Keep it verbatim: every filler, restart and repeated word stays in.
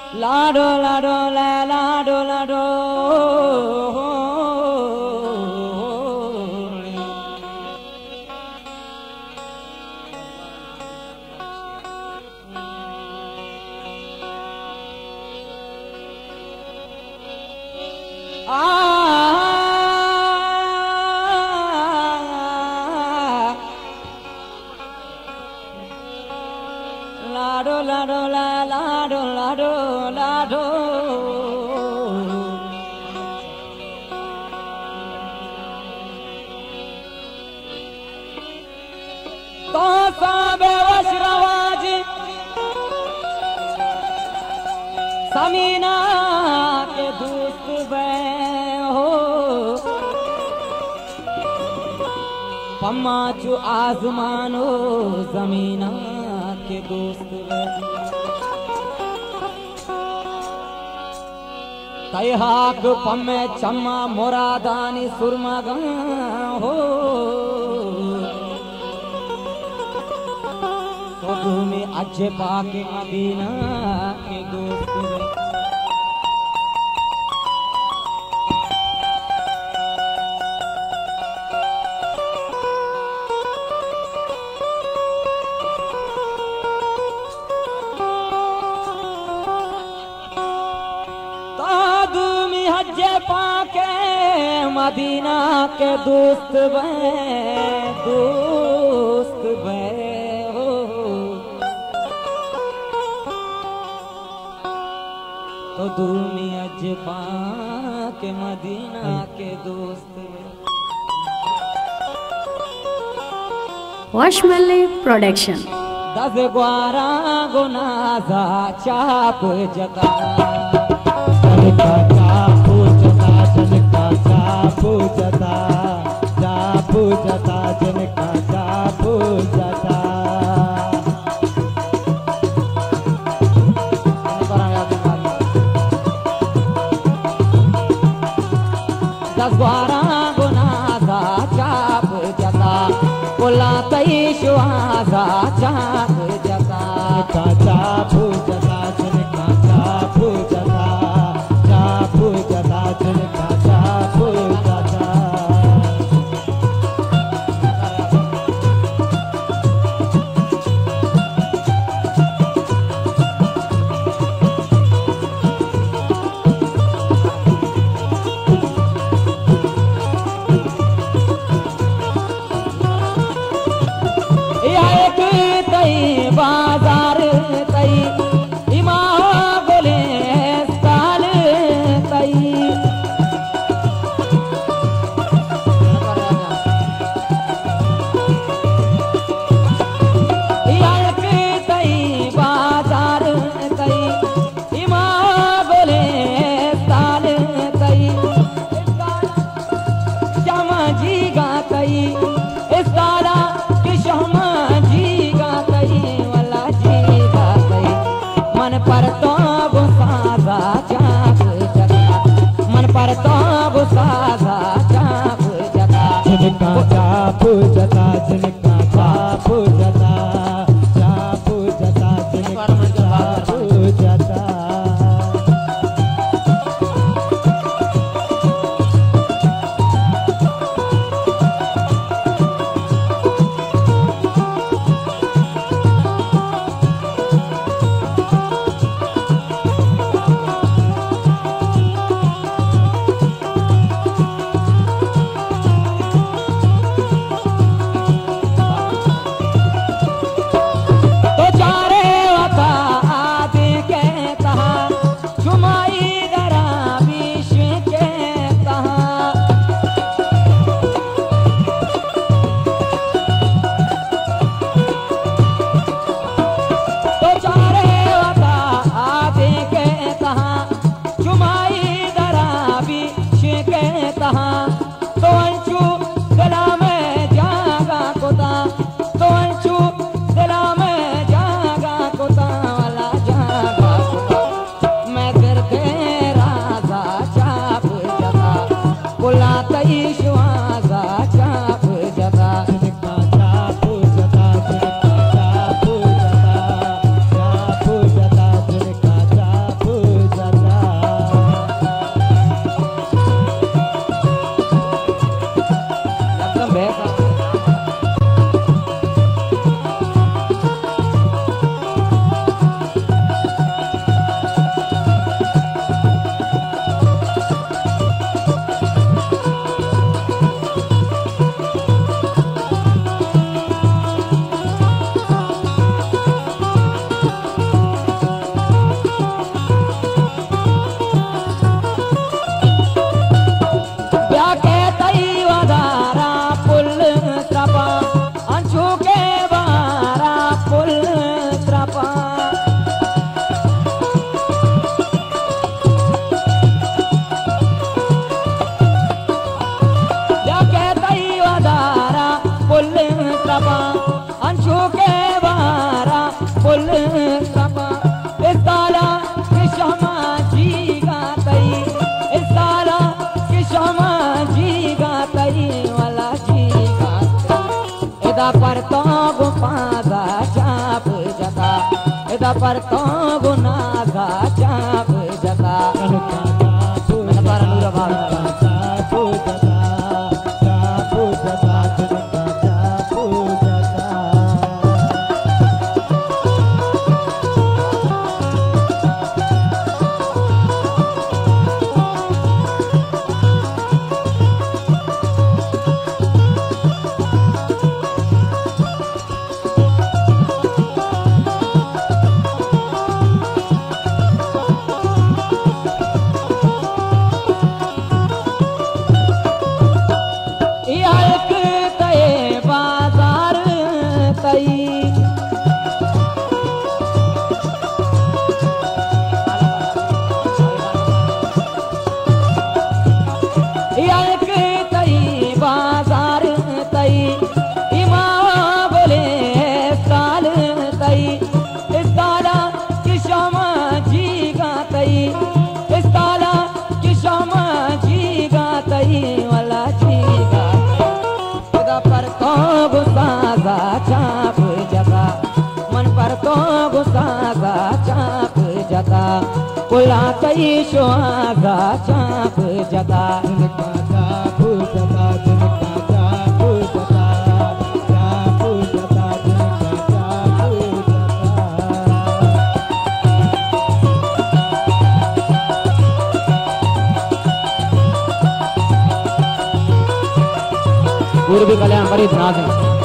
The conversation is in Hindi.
लाडो लाडो ला लाडो लाडो लाडो लाडो ला लाडो लाडो लाडो तो साबे वशरवाज समीना के दोस्त बे हो पम्माचू आसमानो जमीना के दोस्त तय हाक पम्मे चम्मा मुरादानी सुरमगा हो तो तुम्हें अच्छे पाके मदीना के दोस्त पाके मदीना के दोस्त बे दोस्त बे हो तो दुनिया जपा के मदीना के दोस्त वाशमली प्रोडक्शन दस ग्वारा गुनाजा चाप जता पूजता जा पूजता जनका जा पूजता दस बारह गुनाजा चाप जता बोला तई शुआजा चाप जता जा पूजता जनका जा पूजता जा पूजता जनका बाजार तई इमा बोले साल तई तई बाजार तई इमा बोले साल तई श्यामा जी गा तई इस तारा कि श्यामा पर तो गुसाजा चाप जता मन पर तो गुसाजा चाप जता जिनका चाप जता जिनका चाप जता चाप जता जिनका चाप जता उदा पर तो गुनागा चाप जता कनका चापू पर नूर भाव चापू जता चापू जता जिनका चापू जता एक तय बाजार तई एक तई बाजार तई इमा बोले साल तई इस ताला की शामा जी गा तई इस ताला की शामा जी गा तई वाला जी गा उदा पर तो गुस्सा चाप जता मन पर तो गुस्सा चाप जता कुला तई सुहागा चाप जता जिनका चापू जता जिनका चापू जता चापू जता जिनका चापू जता पूर्वी कल्याण परित नाथ